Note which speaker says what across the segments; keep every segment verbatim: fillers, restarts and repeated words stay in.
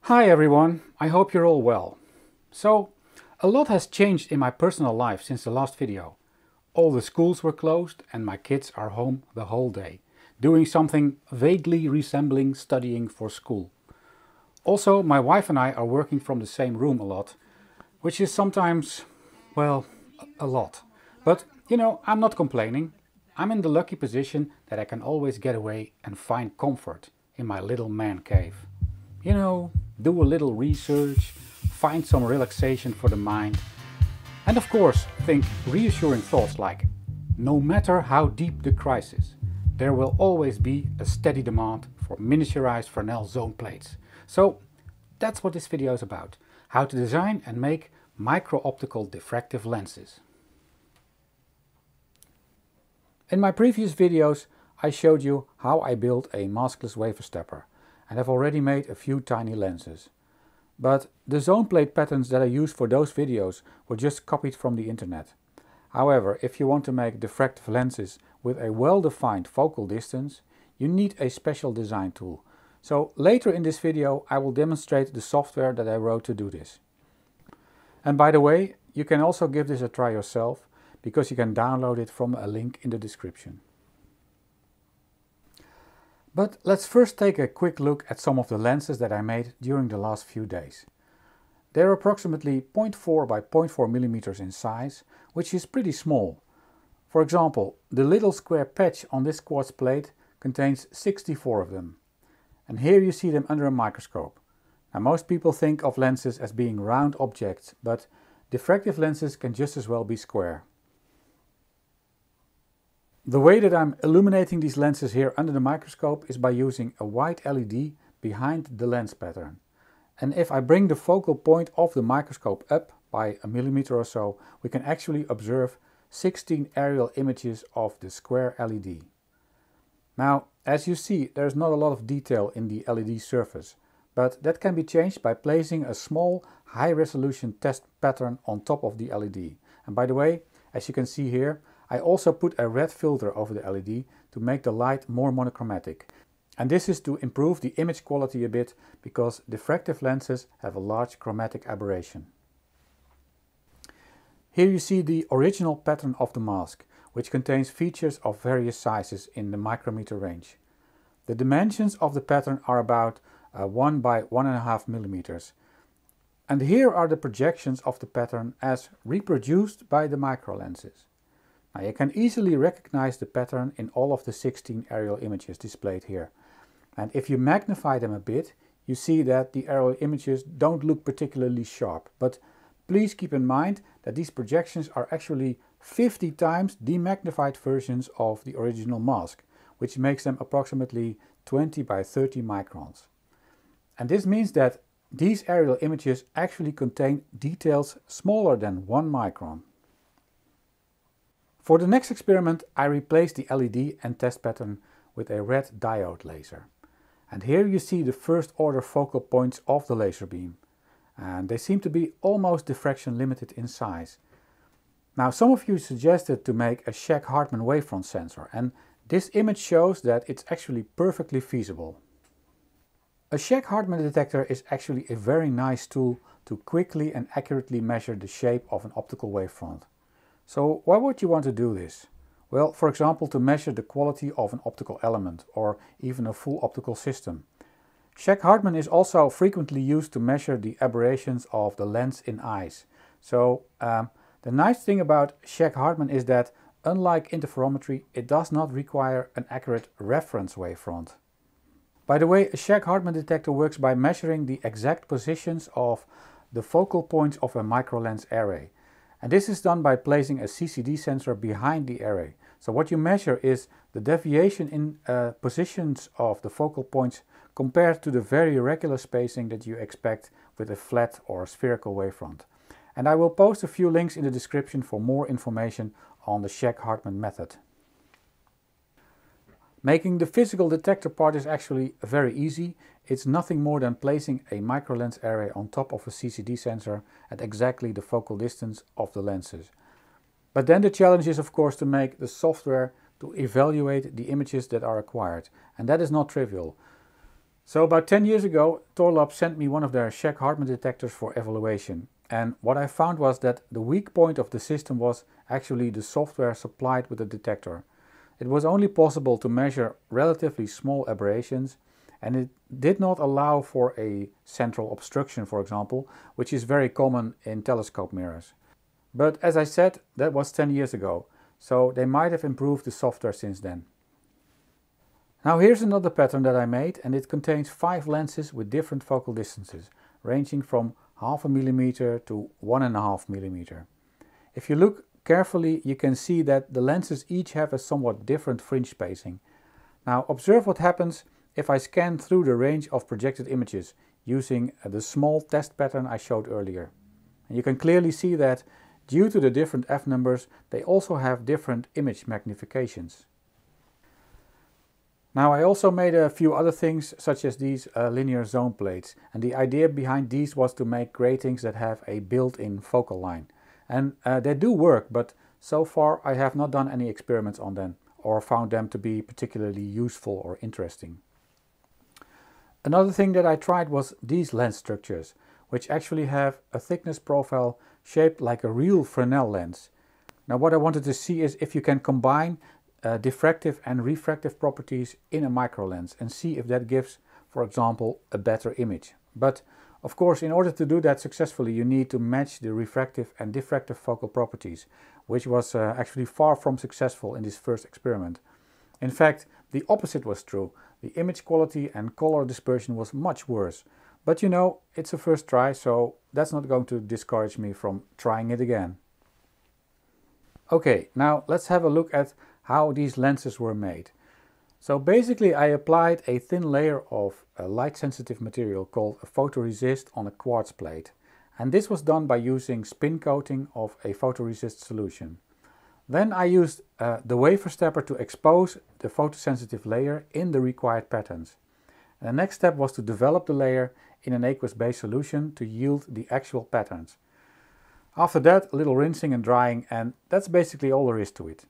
Speaker 1: Hi everyone, I hope you're all well. So, a lot has changed in my personal life since the last video. All the schools were closed and my kids are home the whole day, doing something vaguely resembling studying for school. Also, my wife and I are working from the same room a lot, which is sometimes, well, a lot. But, you know, I'm not complaining. I'm in the lucky position that I can always get away and find comfort in my little man cave. You know, do a little research, find some relaxation for the mind, and of course think reassuring thoughts like, no matter how deep the crisis, there will always be a steady demand for miniaturized Fresnel zone plates. So that's what this video is about, how to design and make micro-optical diffractive lenses. In my previous videos I showed you how I built a maskless wafer stepper, and I've already made a few tiny lenses. But the zone plate patterns that I used for those videos were just copied from the internet. However, if you want to make diffractive lenses with a well-defined focal distance, you need a special design tool. So later in this video I will demonstrate the software that I wrote to do this. And by the way, you can also give this a try yourself, because you can download it from a link in the description. But let's first take a quick look at some of the lenses that I made during the last few days. They're approximately zero point four by zero point four millimeters in size, which is pretty small. For example, the little square patch on this quartz plate contains sixty-four of them. And here you see them under a microscope. Now, most people think of lenses as being round objects, but diffractive lenses can just as well be square. The way that I'm illuminating these lenses here under the microscope is by using a white L E D behind the lens pattern. And if I bring the focal point of the microscope up by a millimeter or so, we can actually observe sixteen aerial images of the square L E D. Now, as you see, there's not a lot of detail in the L E D surface, but that can be changed by placing a small high-resolution test pattern on top of the L E D. And by the way, as you can see here, I also put a red filter over the L E D to make the light more monochromatic. And this is to improve the image quality a bit, because diffractive lenses have a large chromatic aberration. Here you see the original pattern of the mask, which contains features of various sizes in the micrometer range. The dimensions of the pattern are about uh, one by one and a half millimeters. And here are the projections of the pattern as reproduced by the micro lenses. Now, you can easily recognize the pattern in all of the sixteen aerial images displayed here. And if you magnify them a bit, you see that the aerial images don't look particularly sharp. But please keep in mind that these projections are actually fifty times demagnified versions of the original mask, which makes them approximately twenty by thirty microns. And this means that these aerial images actually contain details smaller than one micron. For the next experiment, I replaced the L E D and test pattern with a red diode laser. And here you see the first order focal points of the laser beam. And they seem to be almost diffraction limited in size. Now, some of you suggested to make a Shack-Hartmann wavefront sensor, and this image shows that it's actually perfectly feasible. A Shack-Hartmann detector is actually a very nice tool to quickly and accurately measure the shape of an optical wavefront. So why would you want to do this? Well, for example, to measure the quality of an optical element or even a full optical system. Shack-Hartmann is also frequently used to measure the aberrations of the lens in eyes. So um, the nice thing about Shack-Hartmann is that, unlike interferometry, it does not require an accurate reference wavefront. By the way, a Shack-Hartmann detector works by measuring the exact positions of the focal points of a microlens array. And this is done by placing a C C D sensor behind the array. So what you measure is the deviation in uh, positions of the focal points compared to the very irregular spacing that you expect with a flat or spherical wavefront. And I will post a few links in the description for more information on the Shack-Hartmann method. Making the physical detector part is actually very easy. It's nothing more than placing a microlens array on top of a C C D sensor at exactly the focal distance of the lenses. But then the challenge is, of course, to make the software to evaluate the images that are acquired, and that is not trivial. So about ten years ago, Torlab sent me one of their Shack-Hartmann detectors for evaluation. And what I found was that the weak point of the system was actually the software supplied with the detector. It was only possible to measure relatively small aberrations, and it did not allow for a central obstruction, for example, which is very common in telescope mirrors. But as I said, that was ten years ago, so they might have improved the software since then. Now here's another pattern that I made, and it contains five lenses with different focal distances, ranging from half a millimeter to one and a half millimeter. If you look carefully, you can see that the lenses each have a somewhat different fringe spacing. Now observe what happens if I scan through the range of projected images using the small test pattern I showed earlier. And you can clearly see that due to the different f numbers, they also have different image magnifications. Now I also made a few other things, such as these uh, linear zone plates, and the idea behind these was to make gratings that have a built-in focal line. And uh, they do work, but so far I have not done any experiments on them or found them to be particularly useful or interesting. Another thing that I tried was these lens structures, which actually have a thickness profile shaped like a real Fresnel lens. Now what I wanted to see is if you can combine uh, diffractive and refractive properties in a micro lens and see if that gives, for example, a better image. But of course, in order to do that successfully, you need to match the refractive and diffractive focal properties, which was uh, actually far from successful in this first experiment. In fact, the opposite was true. The image quality and color dispersion was much worse. But you know, it's a first try, so that's not going to discourage me from trying it again. Okay, now let's have a look at how these lenses were made. So basically I applied a thin layer of a light-sensitive material called a photoresist on a quartz plate. And this was done by using spin coating of a photoresist solution. Then I used uh, the wafer stepper to expose the photosensitive layer in the required patterns. And the next step was to develop the layer in an aqueous-based solution to yield the actual patterns. After that, a little rinsing and drying, and that's basically all there is to it.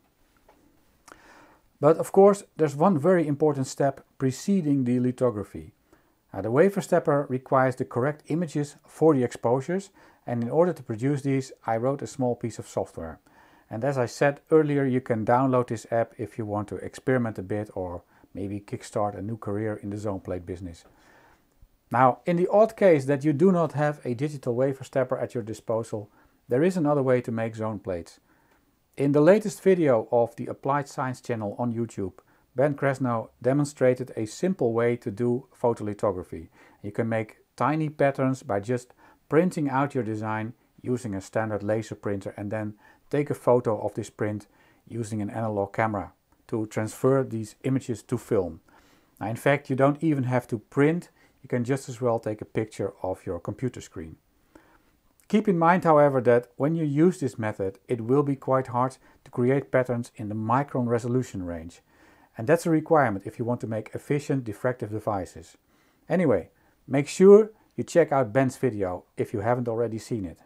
Speaker 1: But of course, there's one very important step preceding the lithography. Now, the wafer stepper requires the correct images for the exposures, and in order to produce these, I wrote a small piece of software. And as I said earlier, you can download this app if you want to experiment a bit or maybe kickstart a new career in the zone plate business. Now, in the odd case that you do not have a digital wafer stepper at your disposal, there is another way to make zone plates. In the latest video of the Applied Science channel on YouTube, Ben Fresnel demonstrated a simple way to do photolithography. You can make tiny patterns by just printing out your design using a standard laser printer and then take a photo of this print using an analog camera to transfer these images to film. Now, in fact, you don't even have to print, you can just as well take a picture of your computer screen. Keep in mind, however, that when you use this method, it will be quite hard to create patterns in the micron resolution range. And that's a requirement if you want to make efficient diffractive devices. Anyway, make sure you check out Ben's video if you haven't already seen it.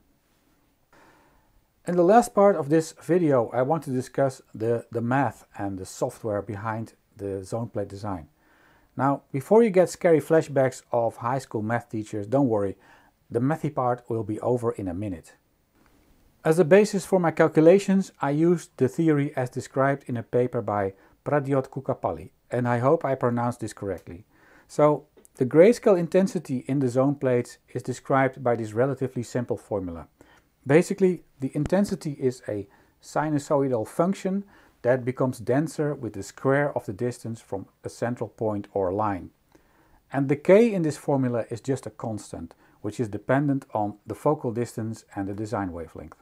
Speaker 1: In the last part of this video, I want to discuss the, the math and the software behind the zone plate design. Now, before you get scary flashbacks of high school math teachers, don't worry, the mathy part will be over in a minute. As a basis for my calculations, I used the theory as described in a paper by Pradyot Kukapalli, and I hope I pronounced this correctly. So, the grayscale intensity in the zone plates is described by this relatively simple formula. Basically, the intensity is a sinusoidal function that becomes denser with the square of the distance from a central point or line. And the k in this formula is just a constant, which is dependent on the focal distance and the design wavelength.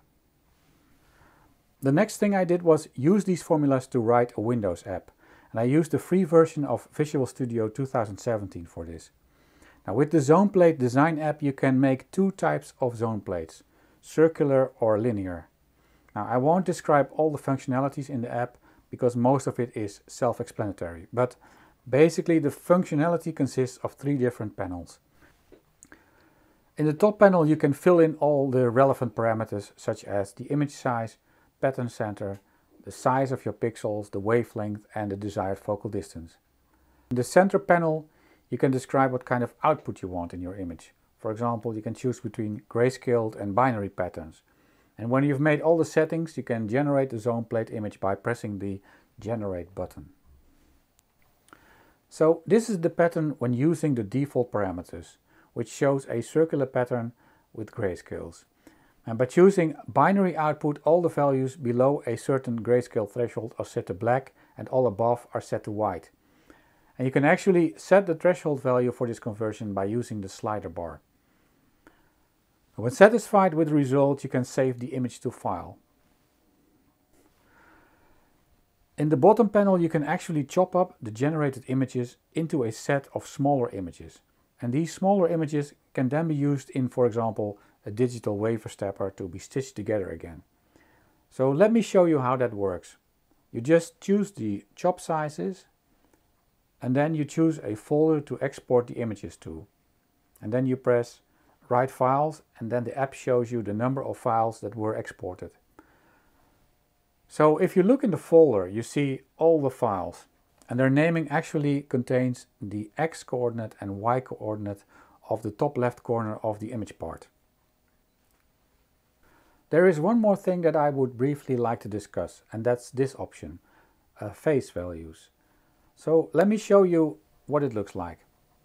Speaker 1: The next thing I did was use these formulas to write a Windows app, and I used the free version of Visual Studio two thousand seventeen for this. Now, with the zone plate design app, you can make two types of zone plates, circular or linear. Now, I won't describe all the functionalities in the app because most of it is self-explanatory, but basically the functionality consists of three different panels. In the top panel you can fill in all the relevant parameters such as the image size, pattern center, the size of your pixels, the wavelength and the desired focal distance. In the center panel you can describe what kind of output you want in your image. For example, you can choose between grayscaled and binary patterns. And when you've made all the settings, you can generate the zone plate image by pressing the Generate button. So this is the pattern when using the default parameters, which shows a circular pattern with grayscales. And by choosing binary output, all the values below a certain grayscale threshold are set to black and all above are set to white. And you can actually set the threshold value for this conversion by using the slider bar. When satisfied with the result, you can save the image to file. In the bottom panel, you can actually chop up the generated images into a set of smaller images. And these smaller images can then be used in, for example, a digital wafer stepper to be stitched together again. So let me show you how that works. You just choose the chop sizes and then you choose a folder to export the images to. And then you press Write Files, and then the app shows you the number of files that were exported. So if you look in the folder, you see all the files, and their naming actually contains the X coordinate and Y coordinate of the top left corner of the image part. There is one more thing that I would briefly like to discuss, and that's this option, uh, face values. So let me show you what it looks like.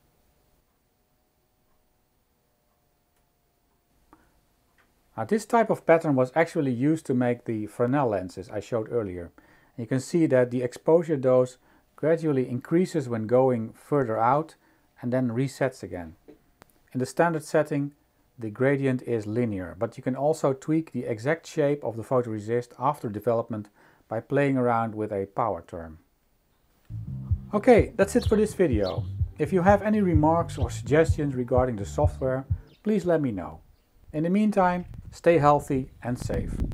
Speaker 1: Now, this type of pattern was actually used to make the Fresnel lenses I showed earlier. You can see that the exposure dose gradually increases when going further out and then resets again. In the standard setting, the gradient is linear, but you can also tweak the exact shape of the photoresist after development by playing around with a power term. Okay, that's it for this video. If you have any remarks or suggestions regarding the software, please let me know. In the meantime, stay healthy and safe.